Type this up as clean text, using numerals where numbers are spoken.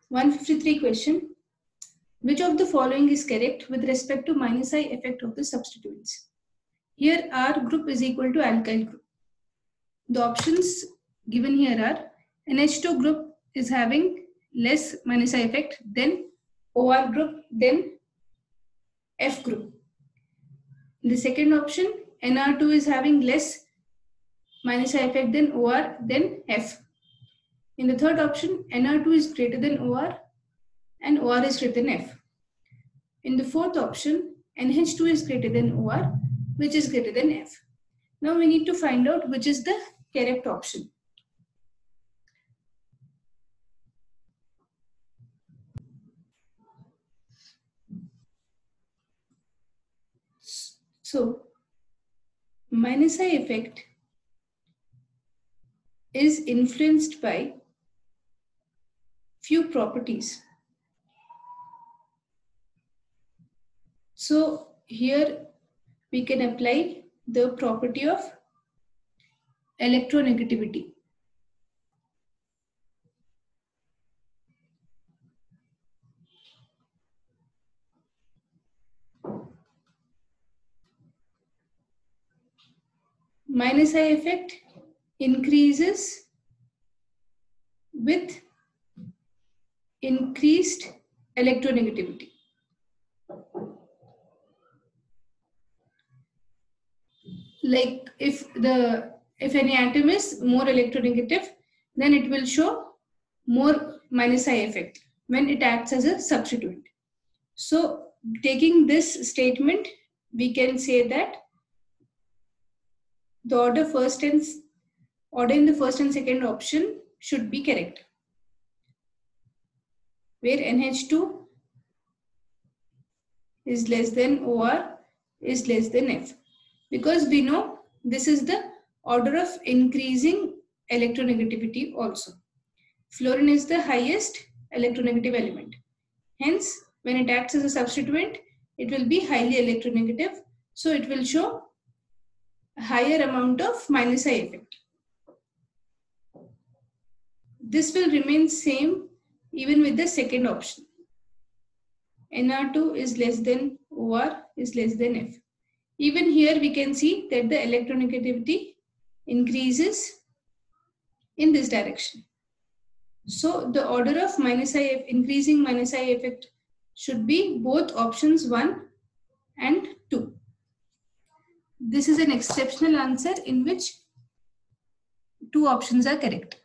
153 question. Which of the following is correct with respect to minus I effect of the substituents? Here R group is equal to alkyl group. The options given here are NH2 group is having less minus I effect, then OR group, then F group. In the second option, NR2 is having less minus I effect than OR, then F. In the third option, NR2 is greater than OR and OR is greater than F. In the fourth option, NH2 is greater than OR, which is greater than F. Now we need to find out which is the correct option. So, minus I effect is influenced by few properties. So here we can apply the property of electronegativity. Minus I effect increases with increased electronegativity. Like if any atom is more electronegative, then it will show more minus I effect when it acts as a substituent. So taking this statement, we can say that the order in the first and second option should be correct, where NH2 is less than OR is less than F, because we know this is the order of increasing electronegativity also. Fluorine is the highest electronegative element. Hence, when it acts as a substituent, it will be highly electronegative. So it will show a higher amount of minus I effect. This will remain same even with the second option. NR2 is less than OR is less than F. Even here we can see that the electronegativity increases in this direction. So the order of increasing minus I effect should be both options 1 and 2. This is an exceptional answer in which two options are correct.